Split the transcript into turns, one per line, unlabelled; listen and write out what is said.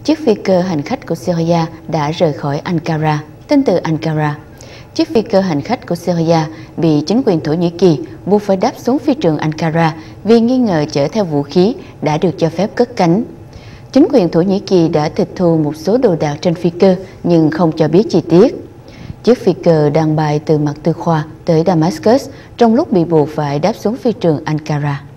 chiếc phi cơ hành khách của Syria đã rời khỏi Ankara. Tin từ Ankara, chiếc phi cơ hành khách của Syria bị chính quyền Thổ Nhĩ Kỳ buộc phải đáp xuống phi trường Ankara vì nghi ngờ chở theo vũ khí đã được cho phép cất cánh. Chính quyền Thổ Nhĩ Kỳ đã tịch thu một số đồ đạc trên phi cơ nhưng không cho biết chi tiết. Chiếc phi cơ đang bay từ mặt Tư Khoa tới Damascus trong lúc bị buộc phải đáp xuống phi trường Ankara.